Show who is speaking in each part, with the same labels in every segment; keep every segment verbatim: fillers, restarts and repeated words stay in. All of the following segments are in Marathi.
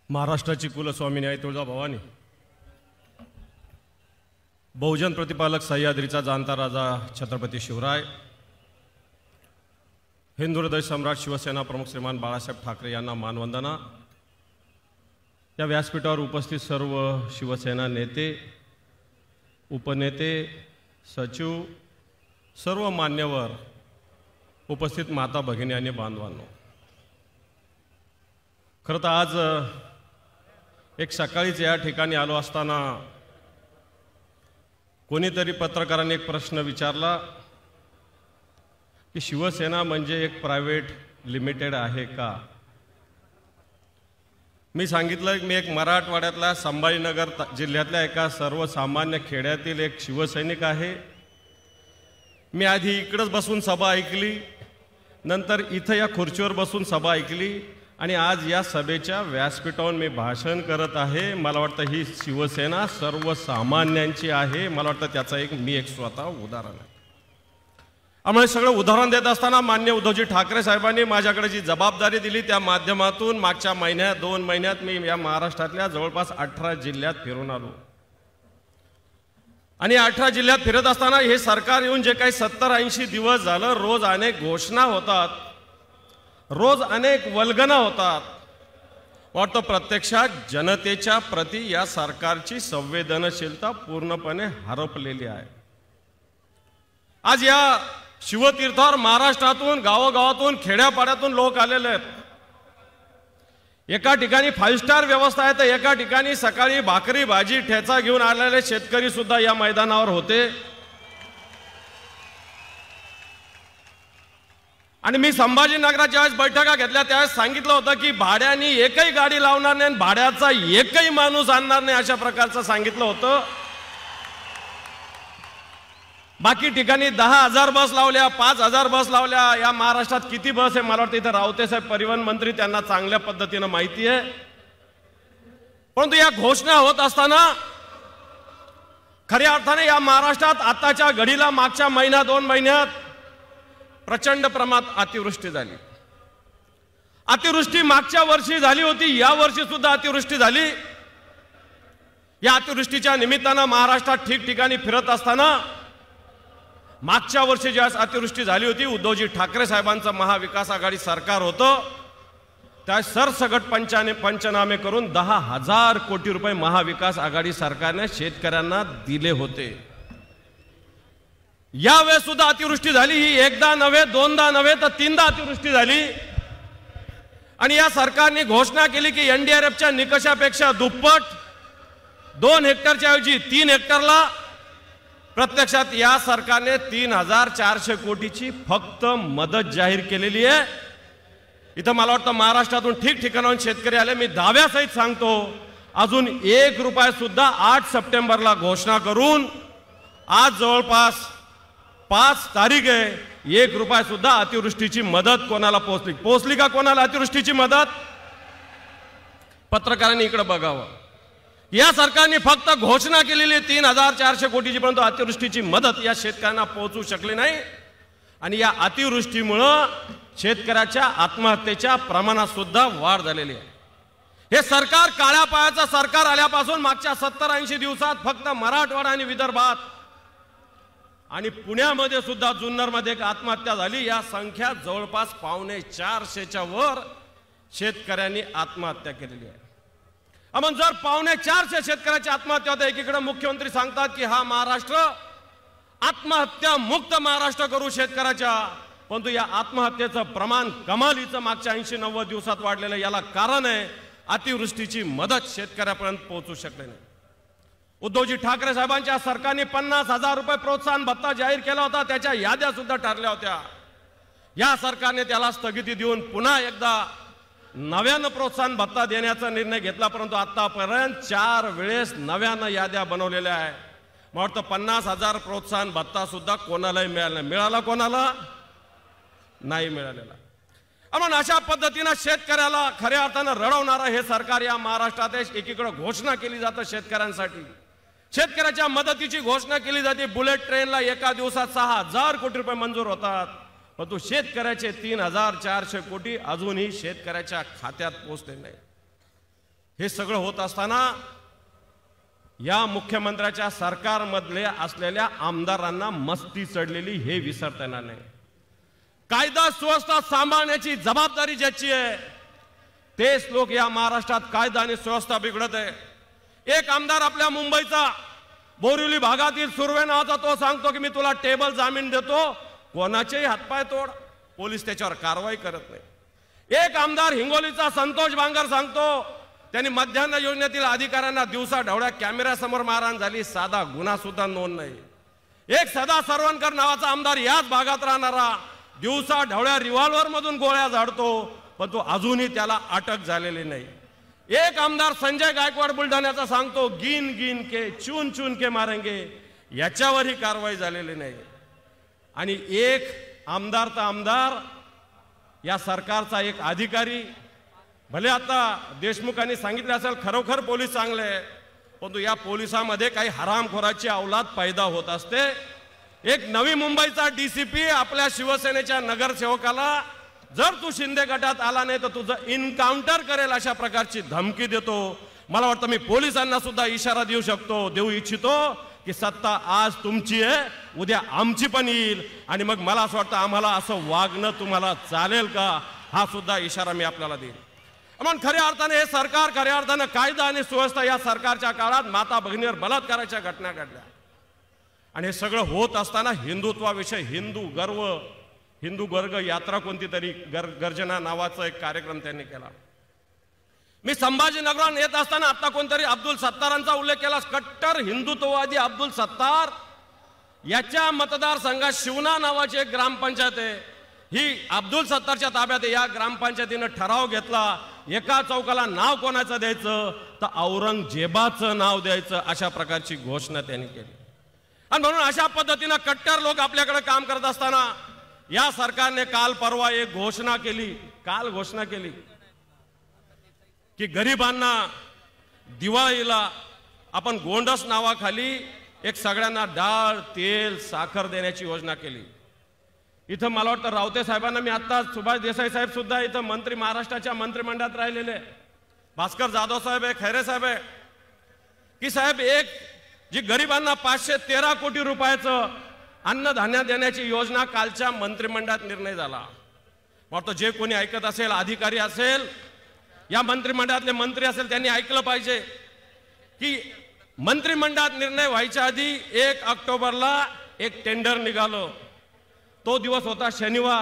Speaker 1: महाराष्ट्राची कुलस्वामिनी आई तुळजाभवानी, बहुजन प्रतिपालक सह्याद्रीचा जाणता राजा छत्रपती शिवराय, हिंदू हृदय सम्राट शिवसेना प्रमुख श्रीमान बाळासाहेब ठाकरे यांना मानवंदना। या व्यासपीठावर उपस्थित सर्व शिवसेना नेते, उपनेते, सचिव, सर्व मान्यवर, उपस्थित माता भगिनी आणि बांधवांनो, खरं तर आज एक सकाळीच या ठिकाणी आलो असताना कोणीतरी पत्रकारांनी एक प्रश्न विचारला की शिवसेना म्हणजे एक प्रायव्हेट लिमिटेड आहे का? मी सांगितलं की मी एक मराठवाड्यातल्या संभाजीनगर जिल्ह्यातल्या एका सर्वसामान्य खेड्यातील एक शिवसैनिक आहे। मी आधी इकडेच बसून सभा ऐकली, नंतर इथं या खुर्चीवर बसून सभा ऐकली आणि आज या सभेच्या व्यासपीठावर मी भाषण करत आहे। मला वाटतं ही शिवसेना सर्वसामान्यांची आहे। मला वाटतं त्याचं एक मी एक स्वतः उदाहरण आहे। आम्हाला सगळं उदाहरण देत असताना मान्य उद्धवजी ठाकरे साहेबांनी माझ्याकडे जी जबाबदारी दिली त्या माध्यमातून मागच्या महिन्यात दोन महिन्यात मी या महाराष्ट्रातल्या जवळपास अठरा जिल्ह्यात फिरून आलो आणि अठरा जिल्ह्यात फिरत असताना हे सरकार येऊन जे काही सत्तर ऐंशी दिवस झालं रोज अनेक घोषणा होतात, रोज अनेक वल्गना होतात, वाटतं प्रत्यक्षात जनतेच्या प्रती या सरकारची संवेदनशीलता पूर्णपणे हरपलेली आहे। आज या शिवतीर्थावर महाराष्ट्रातून गावोगावातून खेड्यापाड्यातून लोक आलेले आहेत। एका ठिकाणी फाईव्ह स्टार व्यवस्था आहे तर एका ठिकाणी सकाळी भाकरी भाजी ठेचा घेऊन आलेले शेतकरी सुद्धा या मैदानावर होते आणि मी संभाजीनगराच्या वेळेस बैठका घेतल्या त्यावेळेस सांगितलं होतं की भाड्याने एकही गाडी लावणार नाही, भाड्याचा एकही माणूस आणणार नाही, अशा प्रकारचं सांगितलं होतं। बाकी ठिकाणी दहा हजार बस लावल्या, पाच हजार बस लावल्या। या महाराष्ट्रात किती बस आहे मला वाटतं इथं रावते साहेब परिवहन मंत्री, त्यांना चांगल्या पद्धतीनं माहिती आहे। परंतु या घोषणा होत असताना खऱ्या अर्थाने या महाराष्ट्रात आताच्या घडीला मागच्या महिना दोन महिन्यात प्रचंड प्रमाणात अतिवृष्टी झाली। अतिवृष्टी मागच्या वर्षी झाली होती, या वर्षी सुद्धा अतिवृष्टी झाली। या अतिवृष्टीच्या निमित्तानं महाराष्ट्रात ठिकठिकाणी फिरत असताना मागच्या वर्षी ज्यावेळेस अतिवृष्टी झाली होती, उद्धवजी ठाकरे साहेबांचं महाविकास आघाडी सरकार होतं, त्या सरसगट पंचाने पंचनामे करून दहा हजार कोटी रुपये महाविकास आघाडी सरकारने शेतकऱ्यांना दिले होते। यावेळेस सुद्धा अतिवृष्टी झाली, ही एकदा नव्हे दोनदा नव्हे तर तीनदा अतिवृष्टी झाली आणि या सरकारने घोषणा केली की एनडीआरएफच्या निकषापेक्षा दुप्पट दोन हेक्टरच्या ऐवजी तीन हेक्टरला प्रत्यक्षात या सरकारने तीन हजार चारशे कोटीची फक्त मदत जाहीर केलेली आहे। इथं मला वाटतं महाराष्ट्रातून ठिकठिकाणाहून शेतकरी आले। मी दाव्यासहित सांगतो अजून एक रुपया सुद्धा आठ सप्टेंबरला घोषणा करून आज जवळपास पाच तारीख आहे, एक रुपया सुद्धा अतिवृष्टीची मदत कोणाला पोहोचली पोहोचली का कोणाला अतिवृष्टीची मदत? पत्रकारांनी इकडे बघावं। या सरकारने फक्त घोषणा केलेली तीन हजार चारशे कोटीची, परंतु अतिवृष्टीची मदत या शेतकऱ्यांना पोहोचू शकली नाही आणि या अतिवृष्टीमुळं शेतकऱ्याच्या आत्महत्येच्या प्रमाणात सुद्धा वाढ झालेली आहे। हे सरकार काळ्या पायाचं सरकार आल्यापासून मागच्या सत्तर ऐंशी दिवसात फक्त मराठवाडा आणि विदर्भात आणि पुण्यामध्ये सुद्धा जुन्नरमध्ये एक आत्महत्या झाली। या संख्या जवळपास पावणे चारशेच्या वर शेतकऱ्यांनी आत्महत्या केलेली आहे। आपण जर पावणे चारशे शेतकऱ्याची आत्महत्या होते, एकीकडे मुख्यमंत्री सांगतात की हा महाराष्ट्र आत्महत्या मुक्त महाराष्ट्र करू शेतकऱ्याच्या, परंतु या आत्महत्येचं प्रमाण कमालीचं मागच्या ऐंशी नव्वद दिवसात वाढलेलं। याला कारण आहे अतिवृष्टीची मदत शेतकऱ्यापर्यंत पोहोचू शकले नाही। उद्धवजी ठाकरे साहेबांच्या सरकारने पन्नास हजार रुपये प्रोत्साहन भत्ता जाहीर केला होता, त्याच्या याद्या सुद्धा ठरल्या होत्या। या सरकारने त्याला स्थगिती देऊन पुन्हा एकदा नव्यानं प्रोत्साहन भत्ता देण्याचा निर्णय घेतला, परंतु आतापर्यंत चार वेळेस नव्यानं याद्या बनवलेल्या आहे। मला वाटतं पन्नास हजार प्रोत्साहन भत्ता सुद्धा कोणालाही मिळाला मिळाला कोणाला नाही मिळालेला। आपण अशा पद्धतीनं शेतकऱ्याला खऱ्या अर्थानं रडवणारं हे सरकार या महाराष्ट्रात आहे। एकीकडे घोषणा केली जाते शेतकऱ्यांसाठी, शेतकऱ्याच्या मदतीची घोषणा केली जाते। बुलेट ट्रेनला एका दिवसात सहा हजार कोटी रुपये मंजूर होतात, परंतु शेतकऱ्याचे तीन हजार चारशे कोटी अजूनही शेतकऱ्याच्या खात्यात पोहोचले नाही। हे सगळं होत असताना या मुख्यमंत्र्याच्या सरकारमधले असलेल्या आमदारांना मस्ती चढलेली हे विसरता येणार नाही. कायदा सुव्यवस्था सांभाळण्याची जबाबदारी ज्याची आहे तेच लोक या महाराष्ट्रात कायदा आणि सुव्यवस्था बिघडत आहे. एक आमदार आपल्या मुंबईचा बोरिवली भागातील सुर्वे नावाचा तो सांगतो की मी तुला टेबल जामीन देतो, कोणाचेही हातपाय तोड, पोलीस त्याच्यावर कारवाई करत नाही. एक आमदार हिंगोलीचा संतोष बांगर सांगतो त्यांनी मध्यान्ह योजनेतील अधिकाऱ्यांना दिवसा ढवळ्या कॅमेऱ्यासमोर मारहाण झाली, साधा गुन्हा सुद्धा नोंद नाही. एक सदा सरवणकर नावाचा आमदार याच भागात राहणारा दिवसा ढवळ्या रिव्हॉल्वर मधून गोळ्या झाडतो, पण तो अजूनही त्याला अटक झालेली नाही. एक आमदार संजय गायकवाड बुलढाण्याचा सांगतो गिन गिन के चून चून के मारेंगे, याच्यावरही कारवाई झालेली नाही. आणि एक आमदार तर आमदार या सरकारचा एक अधिकारी, भले आता देशमुखांनी सांगितले असेल खरोखर पोलीस चांगले आहे, परंतु या पोलिसांमध्ये काही हरामखोराची अवलाद पैदा होत असते. एक नवी मुंबईचा डीसीपी आपल्या शिवसेनेच्या नगरसेवकाला जर तू शिंदे गटात आला नाही तर तुझं इन्काउंटर करेल अशा प्रकारची धमकी देतो. मला वाटतं मी पोलिसांना सुद्धा इशारा देऊ शकतो, देऊ इच्छितो की सत्ता आज तुमची आहे, उद्या आमची पण येईल. आणि मग मला असं वाटतं आम्हाला असं वागणं तुम्हाला चालेल का, हा सुद्धा इशारा मी आपल्याला देईन. म्हणून खऱ्या अर्थाने हे सरकार खऱ्या अर्थानं कायदा आणि सुव्यवस्था या सरकारच्या काळात माता भगिनीवर बलात्काराच्या घटना घडल्या. आणि हे सगळं होत असताना हिंदुत्वाविषयी हिंदू गर्व हिंदू गर्ग यात्रा कोणती तरी गर गर्जना नावाचा एक कार्यक्रम त्यांनी केला. मी संभाजीनगरात येत असताना आता कोणतरी अब्दुल सत्तारांचा उल्लेख केला. कट्टर हिंदुत्ववादी अब्दुल सत्तार याच्या मतदारसंघात शिवना नावाची एक ग्रामपंचायत आहे, ही अब्दुल सत्तारच्या ताब्यात आहे. या ग्रामपंचायतीनं ठराव घेतला एका चौकाला नाव कोणाचं द्यायचं तर औरंगजेबाचं नाव द्यायचं, अशा प्रकारची घोषणा त्यांनी केली. आणि म्हणून अशा पद्धतीनं कट्टर लोक आपल्याकडे काम करत असताना या सरकारने काल परवा एक घोषणा केली काल घोषणा केली की गरिबांना दिवाळीला आपण गोंडस नावाखाली एक सगळ्यांना डाळ तेल साखर देण्याची योजना केली. इथं मला वाटतं रावते साहेबांना मी आता सुभाष देसाई साहेब सुद्धा इथं मंत्री महाराष्ट्राच्या मंत्रिमंडळात राहिलेले, भास्कर जाधव साहेब आहे, खैरे साहेब आहे, की साहेब एक जी गरिबांना पाचशे तेरा कोटी रुपयाचं अन्नधान्य देण्याची योजना कालच्या मंत्रिमंडळात निर्णय झाला. वाटतं जे कोणी ऐकत असेल, अधिकारी असेल, या मंत्रिमंडळातले मंत्री असेल, त्यांनी ऐकलं पाहिजे की मंत्रिमंडळात निर्णय व्हायच्या आधी एक ऑक्टोबरला एक टेंडर निघालं. तो दिवस होता शनिवार,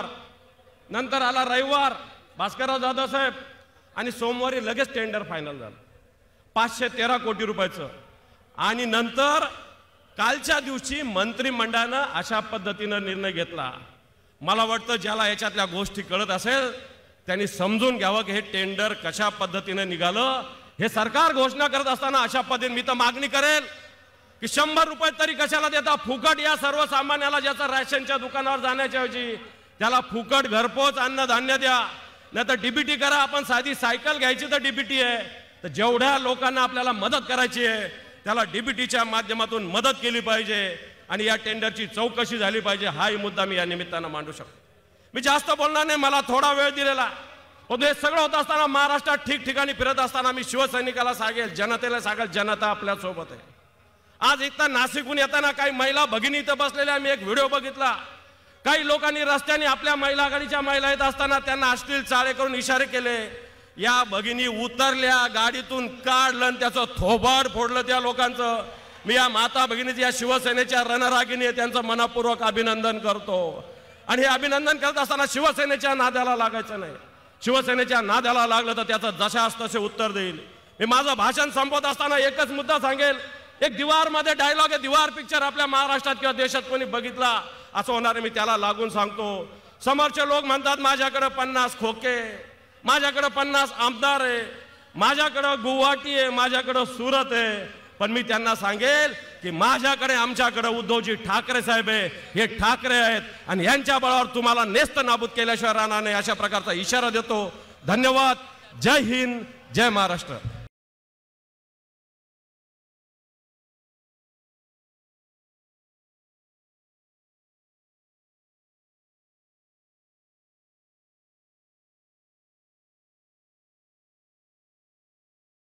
Speaker 1: नंतर आला रविवार भास्करराव जाधव साहेब, आणि सोमवारी लगेच टेंडर फायनल झालं पाचशे तेरा कोटी रुपयाचं. आणि नंतर कालच्या दिवशी मंत्रिमंडळानं अशा पद्धतीनं निर्णय घेतला. मला वाटतं ज्याला याच्यातल्या गोष्टी कळत असेल त्यांनी समजून घ्यावं की हे टेंडर कशा पद्धतीनं निघालं. हे सरकार घोषणा करत असताना अशा पद्धतीने मी तर मागणी करेल की शंभर रुपये तरी कशाला देता फुकट या सर्वसामान्याला, ज्याचा राशनच्या दुकानावर जाण्याच्या ऐवजी त्याला फुकट घरपोच अन्नधान्य द्या, नाही तर डीबीटी करा. आपण साधी सायकल घ्यायची तर डीबीटी आहे, तर जेवढ्या लोकांना आपल्याला मदत करायची आहे त्याला डीबीटीच्या माध्यमातून मदत केली पाहिजे आणि या टेंडरची चौकशी झाली पाहिजे. हाही मुद्दा मी या निमित्तानं मांडू शकतो. मी जास्त बोलणार नाही, मला थोडा वेळ दिलेला. पण हे सगळं होत असताना महाराष्ट्रात ठिकठिकाणी फिरत असताना मी शिवसैनिकाला सांगेल, जनतेला सांगेल, जनता आपल्या सोबत आहे. आज इथं नाशिकहून येताना काही महिला भगिनी इथं बसलेल्या मी एक व्हिडिओ बघितला. काही लोकांनी रस्त्याने आपल्या महिला आघाडीच्या महिला येत असताना त्यांना अश्लील चाळे करून इशारे केले. या भगिनी उतरल्या, गाडीतून काढलं आणि त्याचं थोबाड फोडलं त्या लोकांचं. मी या माता भगिनीची, या शिवसेनेच्या रणरागिणी आहे, त्यांचं मनापूर्वक अभिनंदन करतो. आणि हे अभिनंदन करत असताना शिवसेनेच्या नाद्याला लागायचं नाही. शिवसेनेच्या नाद्याला लागलं तर त्याचं जशास तसे उत्तर देईल. मी माझं भाषण संपवत असताना एकच मुद्दा सांगेल. एक दिवार मध्ये डायलॉग आहे, दिवार पिक्चर आपल्या महाराष्ट्रात किंवा देशात कोणी बघितला असं होणार, मी त्याला लागून सांगतो. समोरचे लोक म्हणतात माझ्याकडे पन्नास खोके, माझ्याकडे पन्नास आमदार आहे, माझ्याकडे गुवाहाटी आहे, माझ्याकडे सुरत आहे. पण मी त्यांना सांगेल की माझ्याकडे, आमच्याकडे उद्धवजी ठाकरे साहेब आहे, हे ठाकरे आहेत आणि यांच्या बळावर तुम्हाला नेस्त नाबूद केल्याशिवाय राहणार नाही, अशा प्रकारचा इशारा देतो. धन्यवाद. जय हिंद, जय महाराष्ट्र.